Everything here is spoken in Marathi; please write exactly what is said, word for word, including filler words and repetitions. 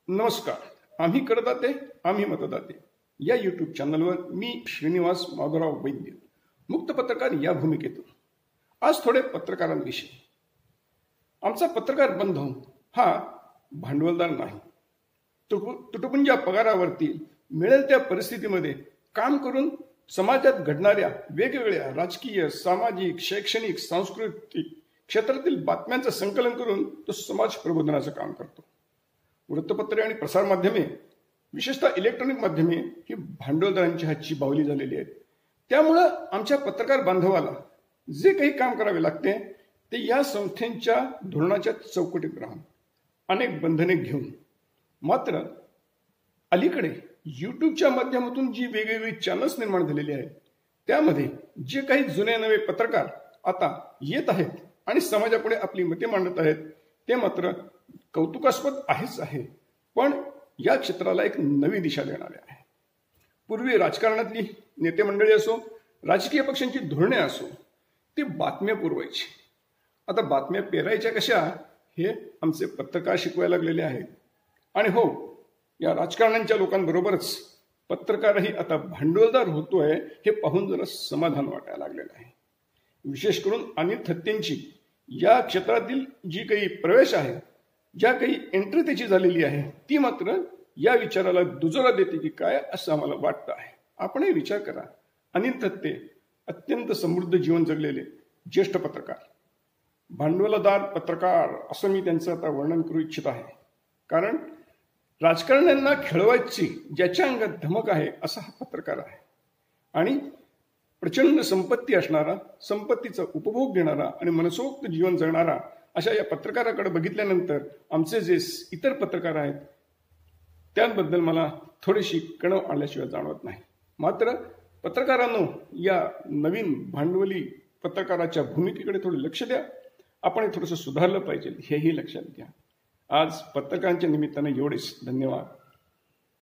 नमस्कार. आम्ही करदाते आम्ही मतदाते या यूट्यूब चॅनलवर मी श्रीनिवास माधवराव वैद्य, मुक्त पत्रकार या भूमिकेतून आज थोडे पत्रकारांविषयी. आमचा पत्रकार बंधू हा भांडवलदार नाही. तुटपुंज्या पगारावरती मिळेल त्या परिस्थितीमध्ये काम करून समाजात घडणाऱ्या वेगवेगळ्या राजकीय, सामाजिक, शैक्षणिक, सांस्कृतिक क्षेत्रातील बातम्यांचं संकलन करून तो समाज प्रबोधनाचं काम करतो. वृत्तपत्रे आणि प्रसारमाध्यमे, विशेषतः इलेक्ट्रॉनिक माध्यमे ही भांडवलदारांची हातची बाहुली झालेली आहेत. त्यामुळं आमच्या पत्रकार बांधवाला जे काही काम करावे लागते ते या संस्थेच्या धोरणाच्या चौकटीत राहून अनेक बंधने घेऊन. मात्र अलीकडे यूट्यूबच्या माध्यमातून जी वेगवेगळी चॅनल्स निर्माण झालेली आहेत त्यामध्ये जे काही जुने नवे पत्रकार आता येत आहेत आणि समाजापुढे आपली मते मांडत आहेत ते मात्र कौतुकास्पद आहेच आहे, पण या क्षेत्राला एक नवी दिशा देणारे आहे. पूर्वी राजकारणातली नेते मंडळी असो, राजकीय पक्षांची धोरणे असो, ती बातम्या पुरवायची. आता बातम्या पेरायच्या कशा हे आमचे पत्रकार शिकवायला लागलेले आहेत. आणि हो, या राजकारण्यांच्या लोकांबरोबरच पत्रकारही आता भांडवलदार होतोय हे पाहून जरा समाधान वाटायला लागलेलं आहे. विशेष करून अनिल थत्तेंची या क्षेत्रातील जी काही प्रवेश आहे, ज्या काही एंट्री त्याची झालेली आहे ती मात्र या विचाराला दुजोरा देते की काय असं आम्हाला वाटतं आहे. आपणही विचार करा, अनिल थत्ते अत्यंत समृद्ध जीवन जगलेले ज्येष्ठ पत्रकार, भांडवलदार पत्रकार असं मी त्यांचं आता वर्णन करू इच्छित आहे. कारण राजकारण्यांना खेळवायची ज्याच्या अंगात धमक आहे असा हा पत्रकार आहे. आणि प्रचंड संपत्ती असणारा, संपत्तीचा उपभोग घेणारा आणि मनसोक्त जीवन जगणारा अशा या पत्रकाराकडे बघितल्यानंतर आमचे जे इतर पत्रकार आहेत त्याबद्दल मला थोडीशी कणव आल्याशिवाय जाणवत नाही. मात्र पत्रकारांनो, या नवीन भांडवली पत्रकाराच्या भूमिकेकडे थोडे लक्ष द्या. आपण थोडंसं सुधारलं पाहिजे हेही लक्षात घ्या. आज पत्रकारांच्या निमित्ताने एवढेच. धन्यवाद.